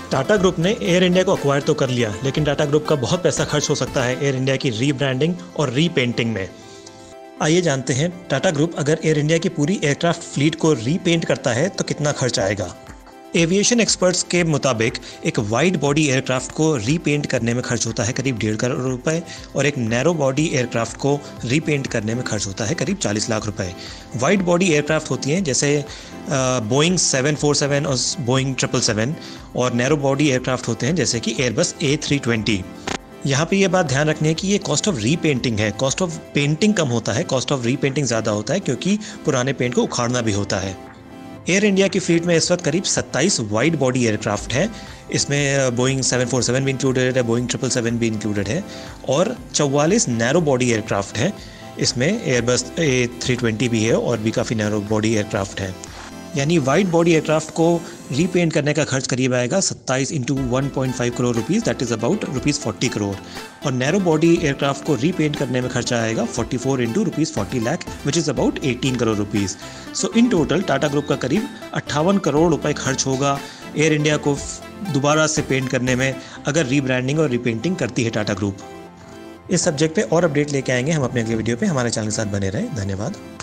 Tata group ने Air India को acquire तो कर लिया, लेकिन टाटा ग्रुप का बहुत पैसा खर्च हो सकता है एयर इंडिया की रीब्रांडिंग और रीपेंटिंग में। आइए जानते हैं टाटा ग्रुप अगर एयर इंडिया की पूरी एयरक्राफ्ट फ्लीट को रीपेंट करता है तो कितना खर्च आएगा। एविएशन एक्सपर्ट्स के मुताबिक एक वाइड बॉडी एयरक्राफ्ट को रीपेंट करने में खर्च होता है करीब 1.5 करोड़ रुपए और एक नैरो बॉडी एयरक्राफ्ट को रीपेंट करने में खर्च होता है करीब 40 लाख रुपए। वाइड बॉडी एयरक्राफ्ट होती हैं जैसे बोइंग 747 और बोइंग 777 और नैरो बॉडी एयरक्राफ्ट होते हैं जैसे कि एयरबस A320। यहाँ पे ये बात ध्यान रखनी है कि ये कॉस्ट ऑफ रीपेंटिंग है, कॉस्ट ऑफ पेंटिंग कम होता है, कॉस्ट ऑफ रीपेंटिंग ज़्यादा होता है क्योंकि पुराने पेंट को उखाड़ना भी होता है। एयर इंडिया की फ्लीट में इस वक्त करीब 27 वाइड बॉडी एयरक्राफ्ट हैं। इसमें बोइंग 747 भी इंक्लूडेड है, बोइंग 777 भी इंक्लूडेड है और 44 नैरो बॉडी एयरक्राफ्ट हैं। इसमें एयरबस A320 भी है और भी काफ़ी नैरो बॉडी एयरक्राफ्ट हैं। यानी वाइड बॉडी एयरक्राफ्ट को रीपेंट करने का खर्च करीब आएगा 27 into 1.5 crore rupees, that is about rupees 40 crore. और नैरो बॉडी एयरक्राफ्ट को रीपेंट करने में खर्चा आएगा 44 into rupees 40 lakh, which is about 18 crore rupees. So in total Tata group का करीब 58 करोड़ रुपए खर्च होगा एयर इंडिया को दोबारा से पेंट करने में अगर रीब्रांडिंग और रीपेंटिंग करती है टाटा ग्रुप। इस सब्जेक्ट पे और अपडेट लेके आएंगे हम अपने अगले वीडियो पे। हमारे चैनल के साथ बने रहें। धन्यवाद।